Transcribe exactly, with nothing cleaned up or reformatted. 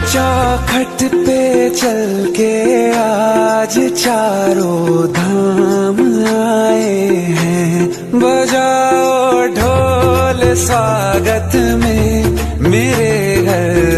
चौखट पे चल के आज चारों धाम आए हैं। बजाओ ढोल स्वागत में मेरे घर।